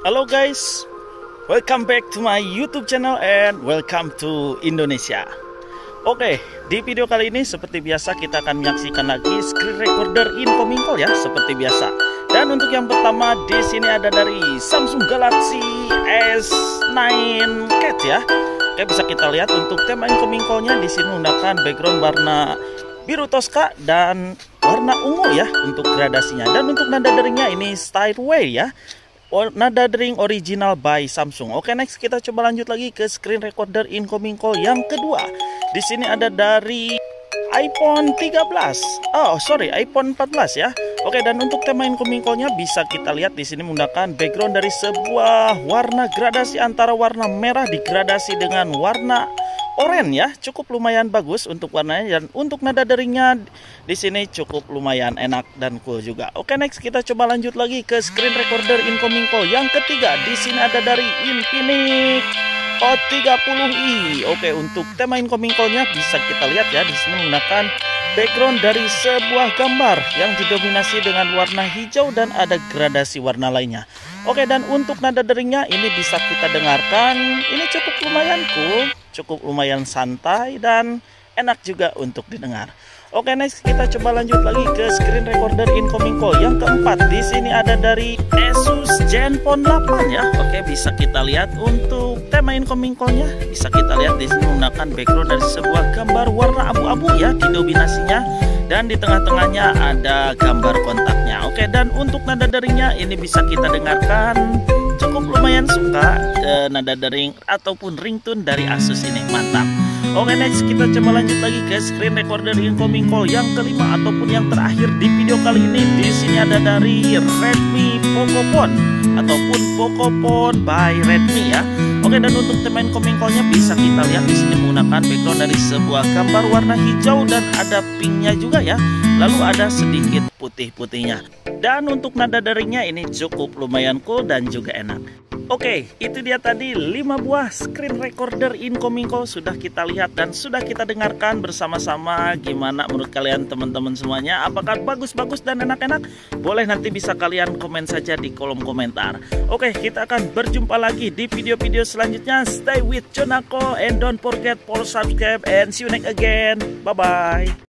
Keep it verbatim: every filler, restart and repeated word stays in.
Halo guys, welcome back to my YouTube channel and welcome to Indonesia. Oke, di video kali ini seperti biasa kita akan menyaksikan lagi screen recorder incoming call ya, seperti biasa. Dan untuk yang pertama di sini ada dari Samsung Galaxy S sembilan Cat ya. Oke, bisa kita lihat untuk tema incoming call-nya di sini menggunakan background warna biru Tosca dan warna ungu ya untuk gradasinya. Dan untuk nada deringnya ini Stairway ya. Nada dering original by Samsung. Oke, next kita coba lanjut lagi ke screen recorder incoming call yang kedua. Di sini ada dari iPhone tiga belas. Oh, sorry, iPhone empat belas ya. Oke, dan untuk tema incoming call-nya bisa kita lihat di sini menggunakan background dari sebuah warna gradasi antara warna merah digradasi dengan warna oranye ya, cukup lumayan bagus untuk warnanya. Dan untuk nada deringnya di sini cukup lumayan enak dan cool juga. Oke, next kita coba lanjut lagi ke screen recorder incoming call yang ketiga. Di sini ada dari Infinix Hot tiga puluh i. Oke, untuk tema incoming call-nya bisa kita lihat ya, di sini menggunakan background dari sebuah gambar yang didominasi dengan warna hijau dan ada gradasi warna lainnya. Oke, dan untuk nada deringnya ini bisa kita dengarkan. Ini cukup lumayan cool, cukup lumayan santai dan enak juga untuk didengar. Oke, next kita coba lanjut lagi ke screen recorder incoming call yang keempat. Di sini ada dari Asus Zenfone delapan ya. Oke, bisa kita lihat untuk tema incoming call-nya. Bisa kita lihat di sini menggunakan background dari sebuah gambar warna abu-abu ya, didominasinya. Dan di tengah-tengahnya ada gambar kontaknya. Oke, dan untuk nada deringnya ini bisa kita dengarkan. Cukup lumayan suka eh, nada dering ataupun ringtone dari Asus ini, mantap. Oke, next kita coba lanjut lagi ke screen recorder incoming call yang kelima ataupun yang terakhir di video kali ini. Di sini ada dari Redmi Pocophone ataupun Pocophone by Redmi ya. Oke, dan untuk tema incoming call-nya bisa kita lihat di sini menggunakan background dari sebuah gambar warna hijau dan ada pinknya juga ya. Lalu ada sedikit putih-putihnya. Dan untuk nada deringnya ini cukup lumayan cool dan juga enak. Oke, itu dia tadi lima buah screen recorder incoming call sudah kita lihat dan sudah kita dengarkan bersama-sama. Gimana menurut kalian teman-teman semuanya? Apakah bagus-bagus dan enak-enak? Boleh nanti bisa kalian komen saja di kolom komentar. Oke, kita akan berjumpa lagi di video-video selanjutnya. Stay with Jonako and don't forget for subscribe and see you next again. Bye-bye.